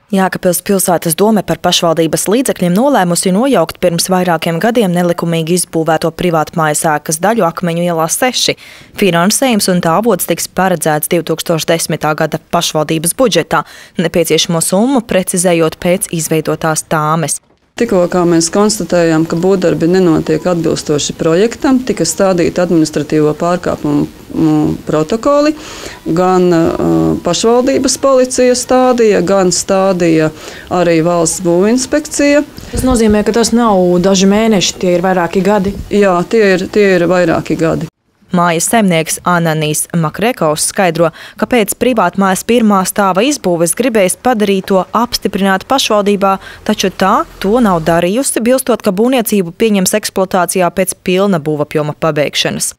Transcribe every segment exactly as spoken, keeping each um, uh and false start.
Jēkabpils pilsētas dome par pašvaldības līdzekļiem nolēmusi nojaukt pirms vairākiem gadiem nelikumīgi izbūvēto privātmājas ēkas daļu Akmeņu ielā seši. Finansējums un tā avots tiks paredzēts divi tūkstoši desmitā gada pašvaldības budžetā, nepieciešamo summu precizējot pēc izveidotās tāmes. Tikko kā mēs konstatējām, ka būvdarbi nenotiek atbilstoši projektam, tika stādīti administratīvo pārkāpumu protokoli. Gan uh, pašvaldības policija stādīja, gan stādīja arī valsts būvinspekcija. Tas nozīmē, ka tas nav daži mēneši, tie ir vairāki gadi? Jā, tie ir, tie ir vairāki gadi. Mājas saimnieks Ananijs Makrekovs skaidro, ka pēc privātmājas pirmā stāva izbūves gribējis padarīt to apstiprināt pašvaldībā, taču tā to nav darījusi, bilstot, ka būvniecību pieņems eksploatācijā pēc pilna būvapjoma pabeigšanas.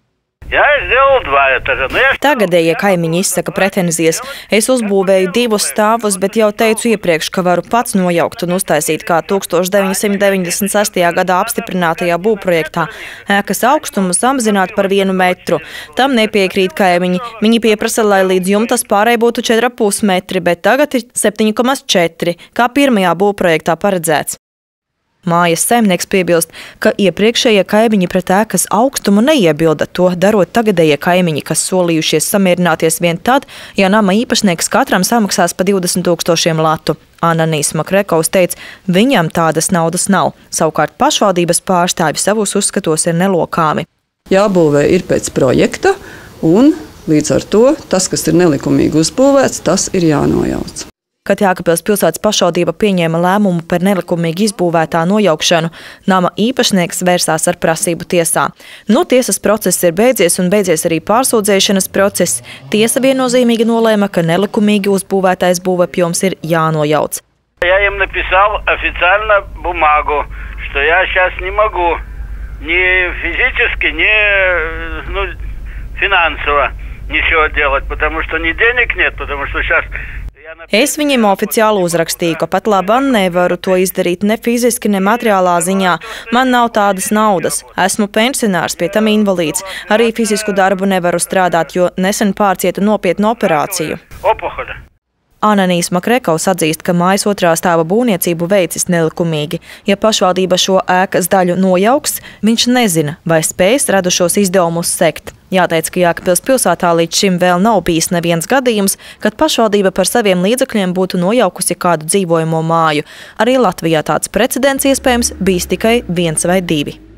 Tagadējie kaimiņi izsaka pretenzijas. Es uzbūvēju divus stāvus, bet jau teicu iepriekš, ka varu pats nojaukt un uztaisīt kā tūkstoš deviņsimt deviņdesmit sestajā gadā apstiprinātajā būvprojektā ēkas augstumu samazināt par vienu metru. Tam nepiekrīt kaimiņi. Viņi pieprasa, lai līdz jumtas pārēj būtu četri komats pieci metri, bet tagad ir septiņi komats četri, kā pirmajā būvprojektā paredzēts. Mājas saimnieks piebilst, ka iepriekšējie kaimiņi pret ēkas augstumu neiebilda, to darot tagadējie kaimiņi, kas solījušies samierināties vien tad, ja nama īpašnieks katram samaksās pa divdesmit tūkstošiem latu. Ananijs Makrekovs teica, viņam tādas naudas nav, savukārt pašvaldības pārstāvi savos uzskatos ir nelokāmi. Jābūvē ir pēc projekta, un līdz ar to tas, kas ir nelikumīgi uzbūvēts, tas ir jānojauc. Kad Jēkabpils pilsētas pašvaldība pieņēma lēmumu par nelikumīgi izbūvētā nojaukšanu, nama īpašnieks vērsās ar prasību tiesā. Nu, tiesas process ir beidzies un beidzies arī pārsūdzēšanas process. Tiesa viennozīmīgi nolēma, ka nelikumīgi uzbūvētais būvapjoms ir jānojauc. Я им написал официально бумагу, что я сейчас не могу ни физически, ни ну, финансово ничего делать, потому что ни денег нет, потому что сейчас... Es viņiem oficiāli uzrakstīju, ka pat labāk nevaru to izdarīt ne fiziski, ne materiālā ziņā. Man nav tādas naudas. Esmu pensionārs, pie tam invalīds. Arī fizisku darbu nevaru strādāt, jo nesen pārcietu nopietnu operāciju. Opohoda. Ananijs Makrekovs atzīst, ka mājas otrā stāva būvniecību veicis nelikumīgi. Ja pašvaldība šo ēkas daļu nojauks, viņš nezina, vai spējas radušos izdevumus sekt. Jāteic, ka Jēkabpils pilsētā līdz šim vēl nav bijis neviens gadījums, kad pašvaldība par saviem līdzekļiem būtu nojaukusi kādu dzīvojamo māju. Arī Latvijā tāds precedents iespējams bijis tikai viens vai divi.